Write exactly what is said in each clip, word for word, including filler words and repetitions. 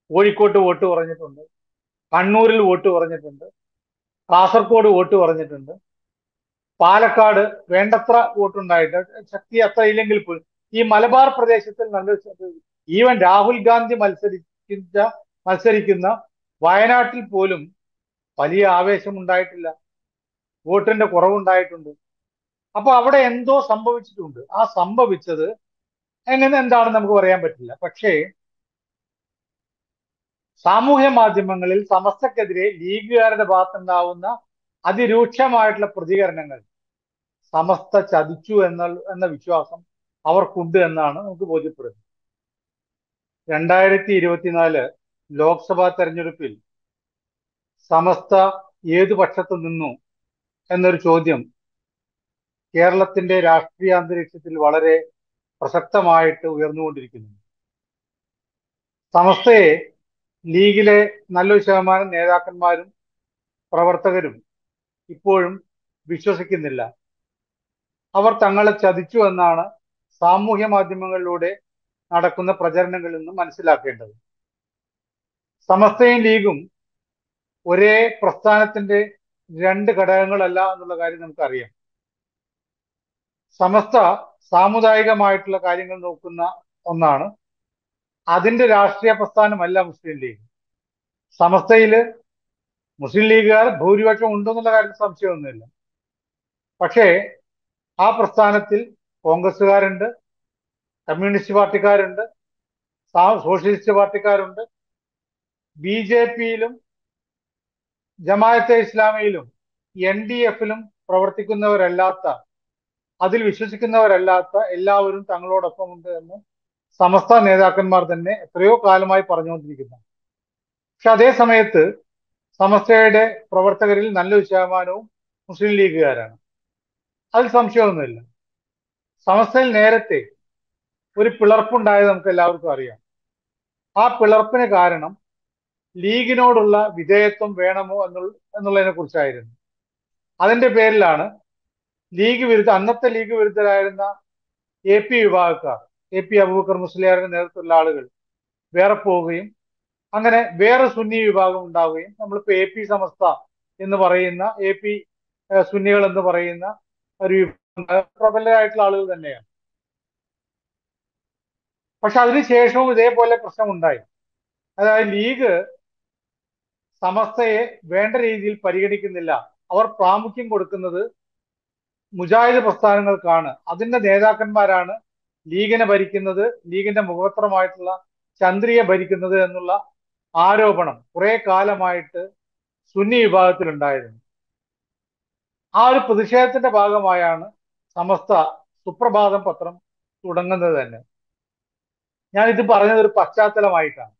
കോഴിക്കോട്ട് വോട്ട് കുറഞ്ഞിട്ടുണ്ട്, കണ്ണൂരിൽ വോട്ട് കുറഞ്ഞിട്ടുണ്ട്, കാസർഗോഡ് വോട്ട് കുറഞ്ഞിട്ടുണ്ട്, പാലക്കാട് വേണ്ടത്ര വോട്ടുണ്ടായിട്ട് ശക്തി അത്ര ഇല്ലെങ്കിൽ പോലും ഈ മലബാർ പ്രദേശത്തിൽ നല്ല ഈവൻ രാഹുൽ ഗാന്ധി മത്സരിക്കുന്ന മത്സരിക്കുന്ന വയനാട്ടിൽ പോലും വലിയ ആവേശം ഉണ്ടായിട്ടില്ല, വോട്ടിന്റെ കുറവുണ്ടായിട്ടുണ്ട്. അപ്പൊ അവിടെ എന്തോ സംഭവിച്ചിട്ടുണ്ട്. ആ സംഭവിച്ചത് എങ്ങനെ എന്താണെന്ന് നമുക്ക് പറയാൻ പറ്റില്ല. പക്ഷേ സാമൂഹ്യ മാധ്യമങ്ങളിൽ സമസ്തക്കെതിരെ ലീഗുകാരുടെ ഭാഗത്തുണ്ടാവുന്ന അതിരൂക്ഷമായിട്ടുള്ള പ്രതികരണങ്ങൾ സമസ്ത ചതിച്ചു എന്ന എന്ന വിശ്വാസം അവർക്കുണ്ട് എന്നാണ് നമുക്ക് ബോധ്യപ്പെടുന്നത്. രണ്ടായിരത്തി ഇരുപത്തിനാല് ലോക്സഭാ തെരഞ്ഞെടുപ്പിൽ സമസ്ത ഏതു പക്ഷത്ത് നിന്നു എന്നൊരു ചോദ്യം കേരളത്തിന്റെ രാഷ്ട്രീയ അന്തരീക്ഷത്തിൽ വളരെ പ്രസക്തമായിട്ട് ഉയർന്നുകൊണ്ടിരിക്കുന്നു. സമസ്തയെ ലീഗിലെ നല്ലൊരു ശതമാനം നേതാക്കന്മാരും പ്രവർത്തകരും ഇപ്പോഴും വിശ്വസിക്കുന്നില്ല. അവർ തങ്ങളെ ചതിച്ചു എന്നാണ് സാമൂഹ്യ മാധ്യമങ്ങളിലൂടെ നടക്കുന്ന പ്രചരണങ്ങളിൽ നിന്നും മനസ്സിലാക്കേണ്ടത്. സമസ്തയും ലീഗും ഒരേ പ്രസ്ഥാനത്തിന്റെ രണ്ട് ഘടകങ്ങളല്ല എന്നുള്ള കാര്യം നമുക്കറിയാം. സമസ്ത സാമുദായികമായിട്ടുള്ള കാര്യങ്ങൾ നോക്കുന്ന ഒന്നാണ്. അതിന്റെ രാഷ്ട്രീയ പ്രസ്ഥാനമല്ല മുസ്ലിം ലീഗ്. സമസ്തയില് മുസ്ലിം ലീഗുകാർ ഭൂരിപക്ഷം ഉണ്ടെന്നുള്ള കാര്യത്തിൽ സംശയമൊന്നുമില്ല. പക്ഷേ ആ പ്രസ്ഥാനത്തിൽ കോൺഗ്രസ്സുകാരുണ്ട്, കമ്മ്യൂണിസ്റ്റ് പാർട്ടിക്കാരുണ്ട്, സോഷ്യലിസ്റ്റ് പാർട്ടിക്കാരുണ്ട്, ബി ജെ പിയിലും ജമാഅത്തെ ഇസ്ലാമിയിലും എൻ ഡി എഫിലും പ്രവർത്തിക്കുന്നവരല്ലാത്ത, അതിൽ വിശ്വസിക്കുന്നവരല്ലാത്ത എല്ലാവരും തങ്ങളോടൊപ്പം ഉണ്ട് എന്ന് സമസ്ത നേതാക്കന്മാർ തന്നെ എത്രയോ കാലമായി പറഞ്ഞുകൊണ്ടിരിക്കുന്നു. പക്ഷെ അതേ സമയത്ത് സമസ്തയുടെ പ്രവർത്തകരിൽ നല്ലൊരു ശതമാനവും മുസ്ലിം ലീഗുകാരാണ്. അതിൽ സംശയമൊന്നുമില്ല. സമസ്തയിൽ നേരത്തെ ഒരു പിളർപ്പുണ്ടായത് നമുക്ക് എല്ലാവർക്കും അറിയാം. ആ പിളർപ്പിന് കാരണം ലീഗിനോടുള്ള വിധേയത്വം വേണമോ എന്നുള്ള എന്നുള്ളതിനെ കുറിച്ചായിരുന്നു. അതിന്റെ പേരിലാണ് ലീഗ് വിരുദ്ധ അന്നത്തെ ലീഗ് വിരുദ്ധരായിരുന്ന എ പി വിഭാഗക്കാർ, എ പി അബൂബക്കർ മുസ്ലിയാരുടെ നേതൃത്വത്തിലുള്ള ആളുകൾ വേറെ പോവുകയും അങ്ങനെ വേറെ സുന്നി വിഭാഗം ഉണ്ടാവുകയും നമ്മളിപ്പോ എ പി സമസ്ത എന്ന് പറയുന്ന എ പി സുന്നികൾ എന്ന് പറയുന്ന ഒരു പ്രബലരായിട്ടുള്ള ആളുകൾ തന്നെയാണ്. പക്ഷെ അതിനുശേഷവും ഇതേപോലെ പ്രശ്നമുണ്ടായി. അതായത് ലീഗ് സമസ്തയെ വേണ്ട രീതിയിൽ പരിഗണിക്കുന്നില്ല. അവർ പ്രാമുഖ്യം കൊടുക്കുന്നത് മുജാഹിദ് പ്രസ്ഥാനങ്ങൾക്കാണ്. അതിന്റെ നേതാക്കന്മാരാണ് ലീഗിനെ ഭരിക്കുന്നത്, ലീഗിന്റെ മുഖപത്രമായിട്ടുള്ള ചന്ദ്രിയെ ഭരിക്കുന്നത് എന്നുള്ള ആരോപണം കുറെ കാലമായിട്ട് സുന്നി വിഭാഗത്തിലുണ്ടായിരുന്നു. ആ ഒരു പ്രതിഷേധത്തിന്റെ ഭാഗമായാണ് സമസ്ത സുപ്രഭാതം പത്രം തുടങ്ങുന്നത് തന്നെ. ഞാൻ ഇത് പറഞ്ഞത് ഒരു പശ്ചാത്തലമായിട്ടാണ്.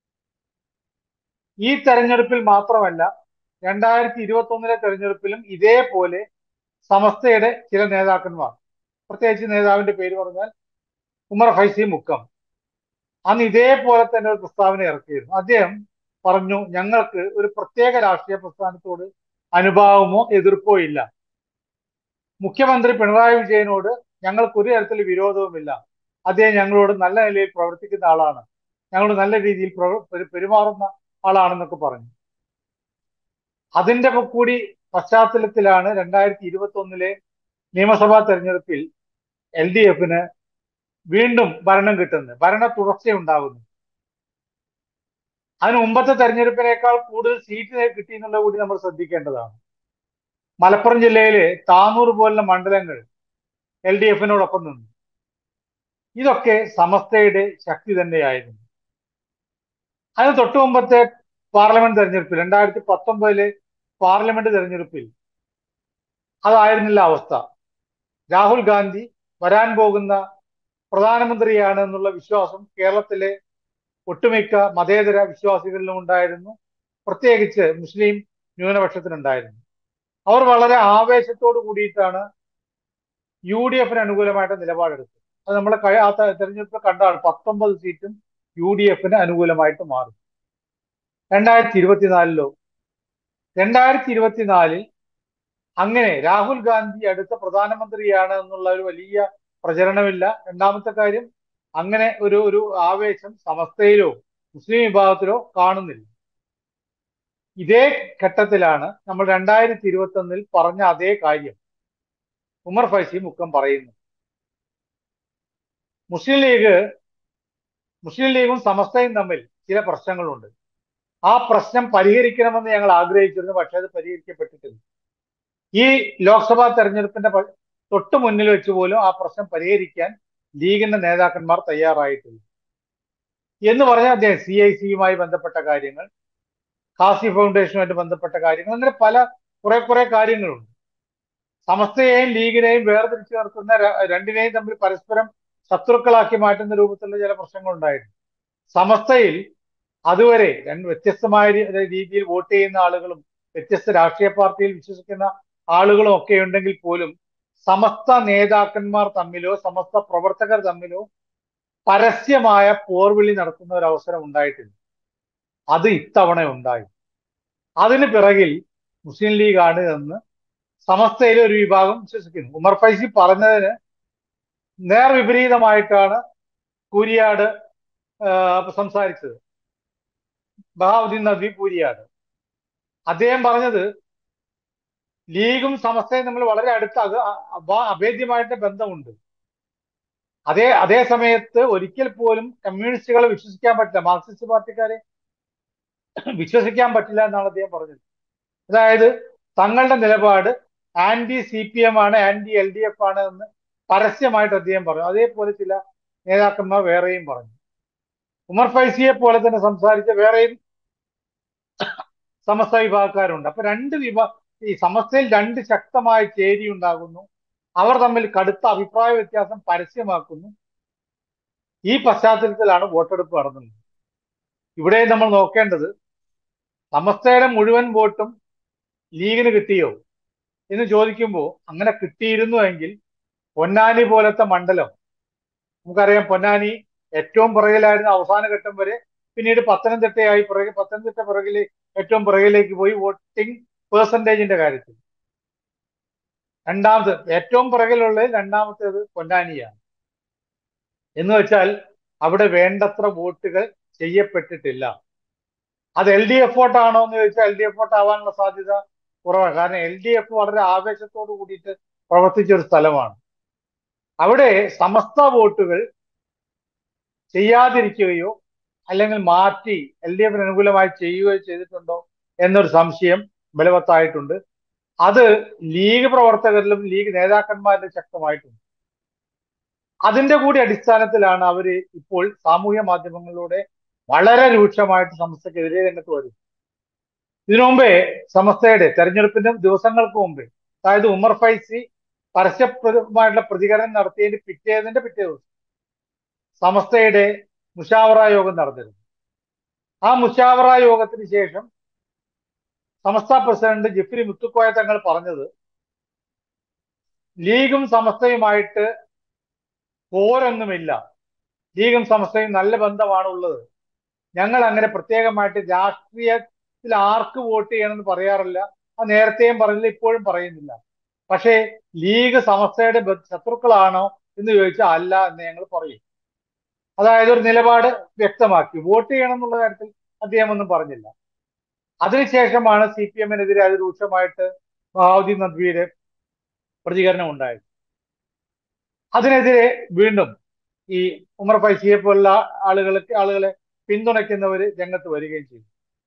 ഈ തെരഞ്ഞെടുപ്പിൽ മാത്രമല്ല, രണ്ടായിരത്തി ഇരുപത്തി ഒന്നിലെ തെരഞ്ഞെടുപ്പിലും ഇതേപോലെ സമസ്തയുടെ ചില നേതാക്കന്മാർ, പ്രത്യേകിച്ച് നേതാവിന്റെ പേര് പറഞ്ഞാൽ ഉമർ ഫൈസി മുക്കം, അന്ന് ഇതേപോലെ തന്നെ ഒരു പ്രസ്താവന ഇറക്കിയിരുന്നു. അദ്ദേഹം പറഞ്ഞു, ഞങ്ങൾക്ക് ഒരു പ്രത്യേക രാഷ്ട്രീയ പ്രസ്ഥാനത്തോട് അനുഭാവമോ എതിർപ്പോ ഇല്ല. മുഖ്യമന്ത്രി പിണറായി വിജയനോട് ഞങ്ങൾക്ക് ഒരു തരത്തിൽ വിരോധവുമില്ല. അദ്ദേഹം ഞങ്ങളോട് നല്ല നിലയിൽ പ്രവർത്തിക്കുന്ന ആളാണ്, ഞങ്ങളോട് നല്ല രീതിയിൽ പെരുമാറുന്ന ആളാണെന്നൊക്കെ പറഞ്ഞു. അതിന്റെ കൂടി പശ്ചാത്തലത്തിലാണ് രണ്ടായിരത്തി ഇരുപത്തി ഒന്നിലെ നിയമസഭാ തെരഞ്ഞെടുപ്പിൽ എൽ ഡി എഫിന് വീണ്ടും ഭരണം കിട്ടുന്നത്, ഭരണ തുടർച്ചയുണ്ടാകുന്നു. അതിന് മുമ്പത്തെ തെരഞ്ഞെടുപ്പിനേക്കാൾ കൂടുതൽ സീറ്റ് കിട്ടി എന്നുള്ളത് കൂടി നമ്മൾ ശ്രദ്ധിക്കേണ്ടതാണ്. മലപ്പുറം ജില്ലയിലെ താനൂർ പോലുള്ള മണ്ഡലങ്ങൾ എൽ ഡി എഫിനോടൊപ്പം നിന്നു. ഇതൊക്കെ സമസ്തയുടെ ശക്തി തന്നെയായിരുന്നു. അതിന് തൊട്ടു മുമ്പത്തെ പാർലമെന്റ് തെരഞ്ഞെടുപ്പിൽ, രണ്ടായിരത്തി പത്തൊമ്പതിലെ പാർലമെന്റ് തെരഞ്ഞെടുപ്പിൽ അതായിരുന്നില്ല അവസ്ഥ. രാഹുൽ ഗാന്ധി വരാൻ പോകുന്ന പ്രധാനമന്ത്രിയാണ് എന്നുള്ള വിശ്വാസം കേരളത്തിലെ ഒട്ടുമിക്ക മതേതര വിശ്വാസികളിലും ഉണ്ടായിരുന്നു, പ്രത്യേകിച്ച് മുസ്ലിം ന്യൂനപക്ഷത്തിനുണ്ടായിരുന്നു. അവർ വളരെ ആവേശത്തോടു കൂടിയിട്ടാണ് യു ഡി എഫിന് അനുകൂലമായിട്ട് നിലപാടെടുത്തത്. അത് നമ്മളെ ആ തെരഞ്ഞെടുപ്പിൽ കണ്ടാണ്. പത്തൊമ്പത് സീറ്റും യു ഡി എഫിന് അനുകൂലമായിട്ട് മാറി. രണ്ടായിരത്തി ഇരുപത്തിനാലിലോ രണ്ടായിരത്തി ഇരുപത്തിനാലിൽ അങ്ങനെ രാഹുൽ ഗാന്ധി അടുത്ത പ്രധാനമന്ത്രിയാണ് എന്നുള്ള ഒരു വലിയ പ്രചരണമില്ല. രണ്ടാമത്തെ കാര്യം, അങ്ങനെ ഒരു ഒരു ആവേശം സമസ്തയിലോ മുസ്ലിം വിഭാഗത്തിലോ കാണുന്നില്ല. ഇതേ ഘട്ടത്തിലാണ് നമ്മൾ രണ്ടായിരത്തി ഇരുപത്തി ഒന്നിൽ പറഞ്ഞ അതേ കാര്യം ഉമർ ഫൈസി മുക്കം പറയുന്നു. മുസ്ലിം ലീഗ് മുസ്ലിം ലീഗും സമസ്തയും തമ്മിൽ ചില പ്രശ്നങ്ങളുണ്ട്. ആ പ്രശ്നം പരിഹരിക്കണമെന്ന് ഞങ്ങൾ ആഗ്രഹിച്ചിരുന്നു, പക്ഷെ അത് പരിഹരിക്കപ്പെട്ടിട്ടില്ല. ഈ ലോക്സഭാ തെരഞ്ഞെടുപ്പിന്റെ തൊട്ട് മുന്നിൽ വെച്ച് പോലും ആ പ്രശ്നം പരിഹരിക്കാൻ ലീഗിന്റെ നേതാക്കന്മാർ തയ്യാറായിട്ടില്ല. എന്ന് പറഞ്ഞാൽ അദ്ദേഹം സി ഐ സിയുമായി ബന്ധപ്പെട്ട കാര്യങ്ങൾ, ഖാസി ഫൗണ്ടേഷനുമായിട്ട് ബന്ധപ്പെട്ട കാര്യങ്ങൾ, അങ്ങനെ പല കുറെ കുറെ കാര്യങ്ങളുണ്ട്. സമസ്തയെയും ലീഗിനെയും വേർതിരിച്ചു നിർത്തുന്ന രണ്ടിനെയും തമ്മിൽ പരസ്പരം ശത്രുക്കളാക്കി മാറ്റുന്ന രൂപത്തിലുള്ള ചില പ്രശ്നങ്ങൾ ഉണ്ടായിരുന്നു. സമസ്തയിൽ അതുവരെ രണ്ട് വ്യത്യസ്തമായ രീതിയിൽ വോട്ട് ചെയ്യുന്ന ആളുകളും വ്യത്യസ്ത രാഷ്ട്രീയ പാർട്ടിയിൽ വിശ്വസിക്കുന്ന ആളുകളും ഒക്കെ ഉണ്ടെങ്കിൽ പോലും സമസ്ത നേതാക്കന്മാർ തമ്മിലോ സമസ്ത പ്രവർത്തകർ തമ്മിലോ പരസ്യമായ പോർവിളി നടത്തുന്ന ഒരു അവസരം ഉണ്ടായിട്ടില്ല. അത് ഇത്തവണ ഉണ്ടായി. അതിന് പിറകിൽ മുസ്ലിം ലീഗാണ് എന്ന് സമസ്തയിലെ ഒരു വിഭാഗം വിശ്വസിക്കുന്നു. ഉമർ ഫൈസി പറഞ്ഞതിന് നേർ വിപരീതമായിട്ടാണ് കൂരിയാട് സംസാരിച്ചത്. ബഹാവുദ്ദീൻ നദ്വി കൂരിയാട് അദ്ദേഹം പറഞ്ഞത് ലീഗും സമസ്തയും തമ്മിൽ വളരെ അടുത്ത അഭേദ്യമായിട്ട് ബന്ധമുണ്ട്. അതേ അതേ സമയത്ത് ഒരിക്കൽ പോലും കമ്മ്യൂണിസ്റ്റുകളെ വിശ്വസിക്കാൻ പറ്റില്ല, മാർക്സിസ്റ്റ് പാർട്ടിക്കാരെ വിശ്വസിക്കാൻ പറ്റില്ല എന്നാണ് അദ്ദേഹം പറഞ്ഞത്. അതായത് തങ്ങളുടെ നിലപാട് ആന്റി സി പി എം ആണ്, ആന്റി എൽ ഡി എഫ് ആണ് എന്ന് പരസ്യമായിട്ട് അദ്ദേഹം പറഞ്ഞു. അതേപോലെ ചില നേതാക്കന്മാർ വേറെയും പറഞ്ഞു. ഉമർ ഫൈസിയെ പോലെ തന്നെ സംസാരിച്ച വേറെയും സമസ്ത വിഭാഗക്കാരുണ്ട്. അപ്പൊ രണ്ട് വിഭാഗ ഈ സമസ്തയിൽ രണ്ട് ശക്തമായ ചേരി ഉണ്ടാകുന്നു. അവർ തമ്മിൽ കടുത്ത അഭിപ്രായ വ്യത്യാസം പരസ്യമാക്കുന്നു. ഈ പശ്ചാത്തലത്തിലാണ് വോട്ടെടുപ്പ് നടന്നത്. ഇവിടെ നമ്മൾ നോക്കേണ്ടത് സമസ്തയുടെ മുഴുവൻ വോട്ടും ലീഗിന് കിട്ടിയോ എന്ന് ചോദിക്കുമ്പോൾ അങ്ങനെ കിട്ടിയിരുന്നു എങ്കിൽ പൊന്നാനി പോലത്തെ മണ്ഡലം, നമുക്കറിയാം പൊന്നാനി ഏറ്റവും പുറകിലായിരുന്ന അവസാന ഘട്ടം വരെ, പിന്നീട് പത്തനംതിട്ടയായി പുറകെ പത്തനംതിട്ട പുറകിലെ ഏറ്റവും പുറകിലേക്ക് പോയി വോട്ടിംഗ് പേഴ്സൻറ്റേജിന്റെ കാര്യത്തിൽ. രണ്ടാമത് ഏറ്റവും പുറകിലുള്ളത് രണ്ടാമത്തേത് പൊന്നാനിയാണ്. എന്ന് വെച്ചാൽ അവിടെ വേണ്ടത്ര വോട്ടുകൾ ചെയ്യപ്പെട്ടിട്ടില്ല. അത് എൽ ഡി എഫ് വോട്ടാണോ എന്ന് ചോദിച്ചാൽ എൽ ഡി എഫ് വോട്ട് ആവാനുള്ള സാധ്യത കുറവാണ്. കാരണം എൽ ഡി എഫ് വളരെ ആവേശത്തോട് കൂടിയിട്ട് പ്രവർത്തിച്ച ഒരു സ്ഥലമാണ്. അവിടെ സമസ്ത വോട്ടുകൾ ചെയ്യാതിരിക്കുകയോ അല്ലെങ്കിൽ മാറ്റി എൽ ഡി എഫിന് അനുകൂലമായി ചെയ്യുകയോ ചെയ്തിട്ടുണ്ടോ എന്നൊരു സംശയം ബലവത്തായിട്ടുണ്ട്. അത് ലീഗ് പ്രവർത്തകരിലും ലീഗ് നേതാക്കന്മാരിലും ശക്തമായിട്ടുണ്ട്. അതിന്റെ കൂടി അടിസ്ഥാനത്തിലാണ് അവര് ഇപ്പോൾ സാമൂഹ്യ മാധ്യമങ്ങളിലൂടെ വളരെ രൂക്ഷമായിട്ട് സമസ്തക്കെതിരെ രംഗത്ത് വരും. ഇതിനു മുമ്പേ സമസ്തയുടെ തെരഞ്ഞെടുപ്പിന്റെ ദിവസങ്ങൾക്ക് മുമ്പേ, അതായത് ഉമർ ഫൈസി പരസ്യമായിട്ടുള്ള പ്രതികരണം നടത്തിയതിന്റെ പിറ്റേതിന്റെ പിറ്റേ ദിവസം സമസ്തയുടെ മുഷാവറ യോഗം നടന്നിരുന്നു. ആ മുഷാവറ യോഗത്തിന് ശേഷം സമസ്ത പ്രസിഡന്റ് ജിഫ്രി മുത്തുക്കോയ തങ്ങൾ പറഞ്ഞത് ലീഗും സമസ്തയുമായിട്ട് പോരൊന്നുമില്ല, ലീഗും സമസ്തയും നല്ല ബന്ധമാണ് ഉള്ളത്. ഞങ്ങൾ അങ്ങനെ പ്രത്യേകമായിട്ട് രാഷ്ട്രീയത്തിൽ ആർക്ക് വോട്ട് ചെയ്യണമെന്ന് പറയാറില്ല. അത് നേരത്തെയും പറഞ്ഞില്ല, ഇപ്പോഴും പറയുന്നില്ല. പക്ഷേ ലീഗ് സമസ്തയുടെ ശത്രുക്കളാണോ എന്ന് ചോദിച്ചാൽ അല്ല എന്ന് ഞങ്ങൾ പറയും. അതായത് ഒരു നിലപാട് വ്യക്തമാക്കി. വോട്ട് ചെയ്യണം എന്നുള്ള കാര്യത്തിൽ അദ്ദേഹം ഒന്നും പറഞ്ഞില്ല. അതിനുശേഷമാണ് സി പി എമ്മിനെതിരെ അതിരൂക്ഷമായിട്ട് ബഹാവുദ്ദീൻ നദ്വിയുടെ പ്രതികരണം ഉണ്ടായത്. അതിനെതിരെ വീണ്ടും ഈ ഉമർ ഫൈസിയെ പോലുള്ള ആളുകൾക്ക് ആളുകളെ പിന്തുണയ്ക്കുന്നവർ രംഗത്ത് വരികയും ചെയ്തു.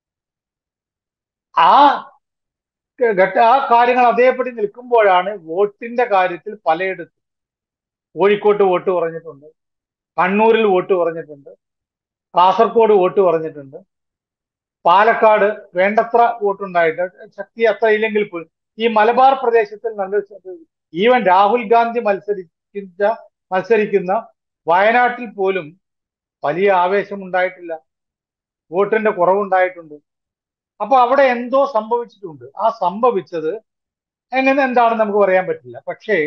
ആ ഘട്ട ആ കാര്യങ്ങൾ അതേപടി നിൽക്കുമ്പോഴാണ് വോട്ടിന്റെ കാര്യത്തിൽ പലയിടത്തും കോഴിക്കോട്ട് വോട്ട് കുറഞ്ഞിട്ടുണ്ട്, കണ്ണൂരിൽ വോട്ട് കുറഞ്ഞിട്ടുണ്ട്, കാസർഗോഡ് വോട്ട് കുറഞ്ഞിട്ടുണ്ട്, പാലക്കാട് വേണ്ടത്ര വോട്ടുണ്ടായിട്ട് ശക്തി അത്ര ഇല്ലെങ്കിൽ പോലും ഈ മലബാർ പ്രദേശത്തിൽ നല്ല ഈവൻ രാഹുൽ ഗാന്ധി മത്സരിക്കുന്ന മത്സരിക്കുന്ന വയനാട്ടിൽ പോലും വലിയ ആവേശം ഉണ്ടായിട്ടില്ല, വോട്ടിന്റെ കുറവുണ്ടായിട്ടുണ്ട്. അപ്പൊ അവിടെ എന്തോ സംഭവിച്ചിട്ടുണ്ട്. ആ സംഭവിച്ചത് എങ്ങനെ എന്താണെന്ന് നമുക്ക് പറയാൻ പറ്റില്ല. പക്ഷേ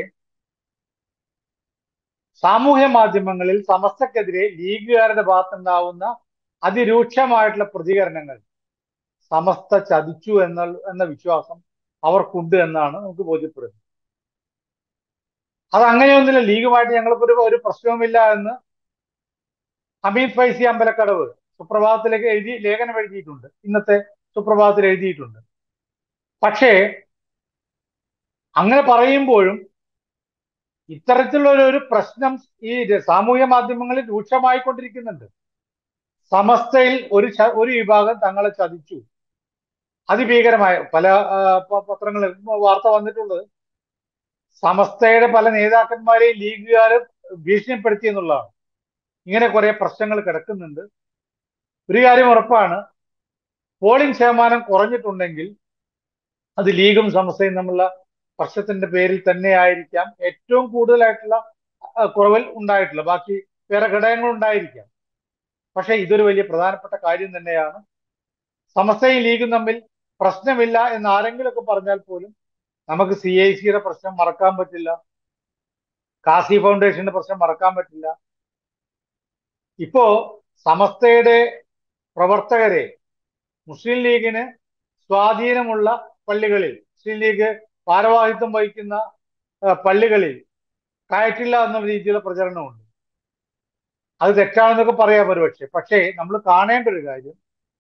സാമൂഹ്യ മാധ്യമങ്ങളിൽ സമസ്തക്കെതിരെ ലീഗുകാരുടെ ഭാഗത്തുണ്ടാവുന്ന അതിരൂക്ഷമായിട്ടുള്ള പ്രതികരണങ്ങൾ സമസ്ത ചതിച്ചു എന്ന എന്ന വിശ്വാസം അവർക്കുണ്ട് എന്നാണ് നമുക്ക് ബോധ്യപ്പെടുന്നത്. അത് അങ്ങനെയൊന്നുമില്ല, ലീഗുമായിട്ട് ഞങ്ങൾക്ക് ഒരു ഒരു പ്രശ്നവുമില്ല എന്ന് ഹമീദ് ഫൈസി അമ്പലക്കടവ് സുപ്രഭാതത്തിലേക്ക് എഴുതി ലേഖനം എഴുതിയിട്ടുണ്ട്, ഇന്നത്തെ സുപ്രഭാതത്തിൽ എഴുതിയിട്ടുണ്ട്. പക്ഷേ അങ്ങനെ പറയുമ്പോഴും ഇത്തരത്തിലുള്ള ഒരു പ്രശ്നം ഈ സാമൂഹ്യ മാധ്യമങ്ങളിൽ രൂക്ഷമായിക്കൊണ്ടിരിക്കുന്നുണ്ട്. സമസ്തയിൽ ഒരു ഒരു വിഭാഗം തങ്ങളെ ചതിച്ചു, അതിഭീകരമായ പല പത്രങ്ങളിൽ വാർത്ത വന്നിട്ടുള്ളത് സമസ്തയുടെ പല നേതാക്കന്മാരെയും ലീഗുകാർ ഭീഷണിപ്പെടുത്തി എന്നുള്ളതാണ്. ഇങ്ങനെ കുറെ പ്രശ്നങ്ങൾ കിടക്കുന്നുണ്ട്. ഒരു കാര്യം ഉറപ്പാണ്, പോളിംഗ് ശതമാനം കുറഞ്ഞിട്ടുണ്ടെങ്കിൽ അത് ലീഗും സമസ്തയും തമ്മിലുള്ള പ്രശ്നത്തിന്റെ പേരിൽ തന്നെ ആയിരിക്കാം ഏറ്റവും കൂടുതലായിട്ടുള്ള കുറവിൽ ഉണ്ടായിട്ടുള്ള. ബാക്കി വേറെ ഘടകങ്ങൾ ഉണ്ടായിരിക്കാം. പക്ഷെ ഇതൊരു വലിയ പ്രധാനപ്പെട്ട കാര്യം തന്നെയാണ്. സമസ്തയും ലീഗും തമ്മിൽ പ്രശ്നമില്ല എന്ന് ആരെങ്കിലുമൊക്കെ പറഞ്ഞാൽ പോലും നമുക്ക് സി ഐ സിയുടെ പ്രശ്നം മറക്കാൻ പറ്റില്ല, കാസി ഫൗണ്ടേഷന്റെ പ്രശ്നം മറക്കാൻ പറ്റില്ല. ഇപ്പോ സമസ്തയുടെ പ്രവർത്തകരെ മുസ്ലിം ലീഗിന് സ്വാധീനമുള്ള പള്ളികളിൽ, മുസ്ലിം ലീഗ് ഭാരവാഹിത്വം വഹിക്കുന്ന പള്ളികളിൽ കയറ്റില്ല എന്ന രീതിയിലുള്ള പ്രചരണമുണ്ട്. അത് തെറ്റാണെന്നൊക്കെ പറയാം ഒരുപക്ഷെ. പക്ഷേ നമ്മൾ കാണേണ്ട ഒരു കാര്യം,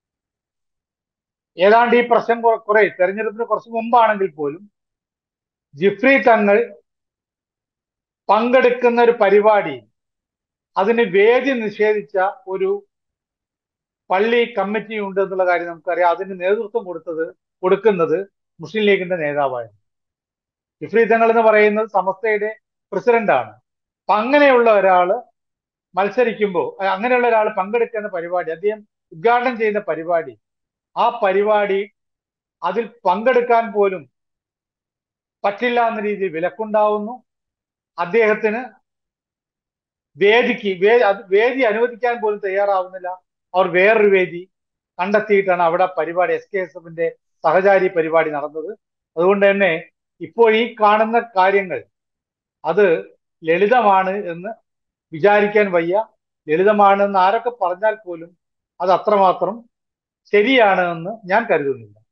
ഏതാണ്ട് ഈ പ്രശ്നം കുറെ തെരഞ്ഞെടുപ്പിന് കുറച്ച് മുമ്പാണെങ്കിൽ പോലും ജിഫ്രി തങ്ങൾ പങ്കെടുക്കുന്ന ഒരു പരിപാടി അതിന് വേദി നിഷേധിച്ച ഒരു പള്ളി കമ്മിറ്റി ഉണ്ട് എന്നുള്ള കാര്യം നമുക്കറിയാം. അതിന് നേതൃത്വം കൊടുത്തത് കൊടുക്കുന്നത് മുസ്ലിം ലീഗിന്റെ നേതാവായിരുന്നു. ജിഫ്രി തങ്ങൾ എന്ന് പറയുന്നത് സമസ്തയുടെ പ്രസിഡന്റാണ്. അപ്പൊ അങ്ങനെയുള്ള ഒരാള് മത്സരിക്കുമ്പോൾ, അങ്ങനെയുള്ള ഒരാൾ പങ്കെടുക്കുന്ന പരിപാടി, അദ്ദേഹം ഉദ്ഘാടനം ചെയ്യുന്ന പരിപാടി, ആ പരിപാടി അതിൽ പങ്കെടുക്കാൻ പോലും പറ്റില്ല എന്ന രീതിയിൽ വിലക്കുണ്ടാവുന്നു. അദ്ദേഹത്തിന് വേദിക്ക് വേദി അനുവദിക്കാൻ പോലും തയ്യാറാവുന്നില്ല. അവർ വേറൊരു വേദി കണ്ടെത്തിയിട്ടാണ് അവിടെ പരിപാടി, എസ് കെ എസ് എഫിന്റെ സഹചാരി പരിപാടി നടന്നത്. അതുകൊണ്ട് തന്നെ ഇപ്പോൾ ഈ കാണുന്ന കാര്യങ്ങൾ അത് ലളിതമാണ് എന്ന് വിചാരിക്കാൻ വയ്യ. ലളിതമാണ് എന്ന് ആരൊക്കെ പറഞ്ഞാൽ പോലും അത് അത്രമാത്രം ശരിയാണ് എന്ന് ഞാൻ കരുതുന്നില്ല.